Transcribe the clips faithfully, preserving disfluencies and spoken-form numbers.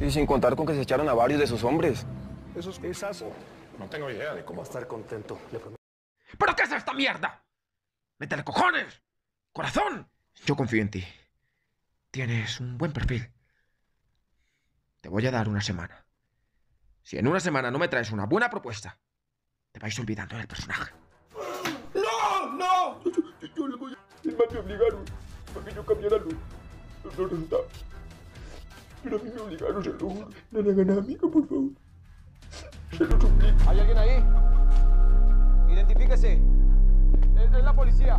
Y sin contar con que se echaron a varios de sus hombres. ¿Eso es pesazo? No tengo idea de cómo Va a estar contento, le prometo. ¿Pero qué es esta mierda? ¡Métele cojones! ¡Corazón! Yo confío en ti. Tienes un buen perfil. Te voy a dar una semana. Si en una semana no me traes una buena propuesta, te vais olvidando del personaje. ¡No! ¡No! Yo, yo, yo le voy a... El man me obligaron a que yo cambiara los, los, los resultados. Pero a mí me obligaron, se lo juro. No le hagan nada, amigo, por favor. Se lo suplico. ¿Hay alguien ahí? Identifíquese. Es, es la policía.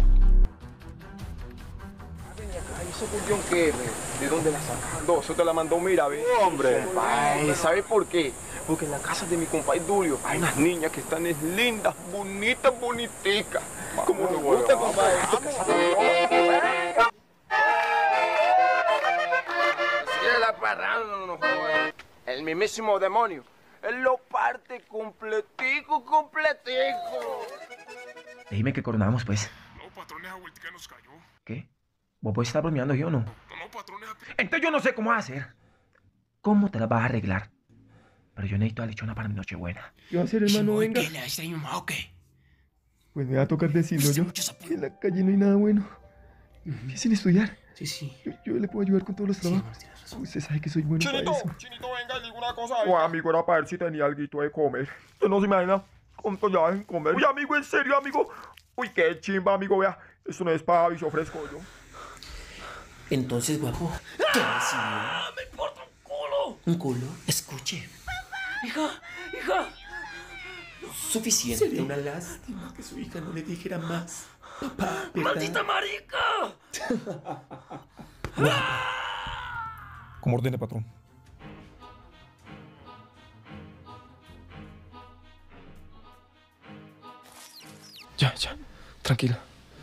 Ay, ¿eso cuestión qué, ve? ¿De dónde la sacando? Eso te la mandó, mira, ve. Hombre. Ay, ¿sabes por qué? Porque en la casa de mi compadre Dulio hay unas niñas que están es lindas, bonitas, boniticas. Como nos gusta, compadre. Así es la parranda, no nos jodas. El mismísimo demonio. Él lo parte completico, completico. Dime que coronamos, pues. No, patrón, esa vueltica nos cayó. ¿Qué? ¿Vos puedes estar bromeando yo o no? No, no, patrón, esa... Entonces yo no sé cómo hacer. ¿Cómo te la vas a arreglar? Pero yo necesito a lechona para mi nochebuena. ¿Qué va a hacer, hermano? Venga. ¿Qué le hace a mi mamá o qué? Pues me va a tocar decirlo yo. En la calle no hay nada bueno. Empiecen a estudiar. Sí, sí. Yo, yo le puedo ayudar con todos los Sí, trabajos. amor, tienes razón. Usted sabe que soy bueno Chinito, para eso. Chinito, venga, diga una cosa. Oh, amigo, era para ver si tenía algo de comer. Usted no se imagina cuánto ya en comer. Uy, amigo, en serio, amigo. Uy, qué chimba, amigo, vea. Esto no es para aviso fresco, yo. Entonces, guapo, ¿qué decidió? ¡Me importa un culo! ¿Un culo? Escuche. Hija, hija. Suficiente. Sería una lástima que su hija no le dijera más. Papá, ¿verdad? ¡Maldita marica! Como ordene, patrón. Ya, ya. Tranquila.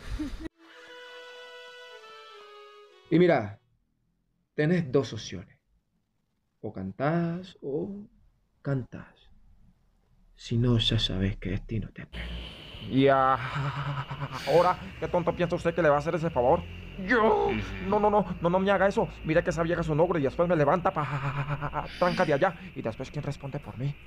Y mira, tenés dos opciones. O cantás o cantás. Si no, ya sabes qué destino te espera. Y ah, ahora, ¿qué tonto piensa usted que le va a hacer ese favor? Yo, no, no, no, no, no me haga eso. Mira que esa vieja es un ogro y después me levanta pa tranca de allá. Y después, ¿quién responde por mí?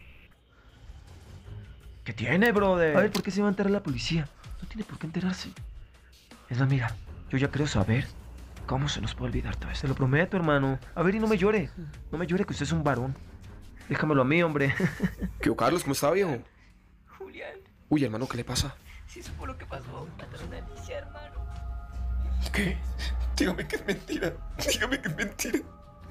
¿Qué tiene, brother? A ver, ¿por qué se va a enterar la policía? No tiene por qué enterarse. Es más, mira, yo ya quiero saber cómo se nos puede olvidar todo esto. Te lo prometo, hermano. A ver, y no me llore. No me llore que usted es un varón. Déjamelo a mí, hombre. ¿Qué, Carlos? ¿Cómo está, viejo? Julián, Uy, hermano, ¿qué le pasa? sí supo lo que pasó. Mataron a Alicia, hermano. ¿Qué? Dígame que es mentira. Dígame que es mentira.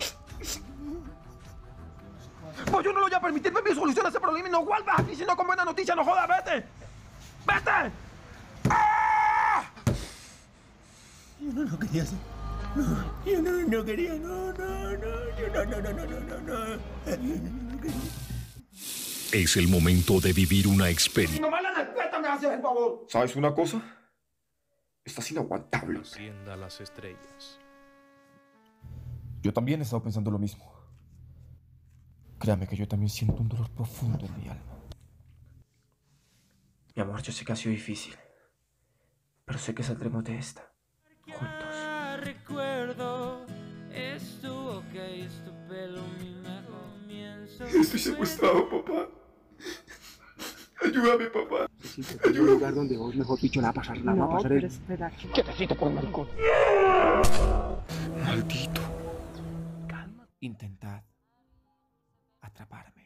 Pues yo no lo voy a permitir, me soluciona ese problema y no vuelvas aquí, sino con buena noticia, no jodas, vete. ¡Vete! ¡Ah! Yo no lo quería hacer. No, yo no, no quería, no, no, no, yo no, no, no, no, no, no, no. Yo no quería. Es el momento de vivir una experiencia. No me la respeto, me haces el favor. ¿Sabes una cosa? Estás inaguantable. Encienda las estrellas. Yo también he estado pensando lo mismo. Créame que yo también siento un dolor profundo en mi alma. Mi amor, yo sé que ha sido difícil, pero sé que saldremos de esta, juntos. Recuerdo, estuvo ok, es tu pelo mi mejor comienzo. Estoy secuestrado, papá. Ayúdame, papá. Necesito que un lugar donde vos, mejor dicho, la va a pasar, la va a pasar. pero espera. Quietecito por maricón. Maldito. Intentad atraparme.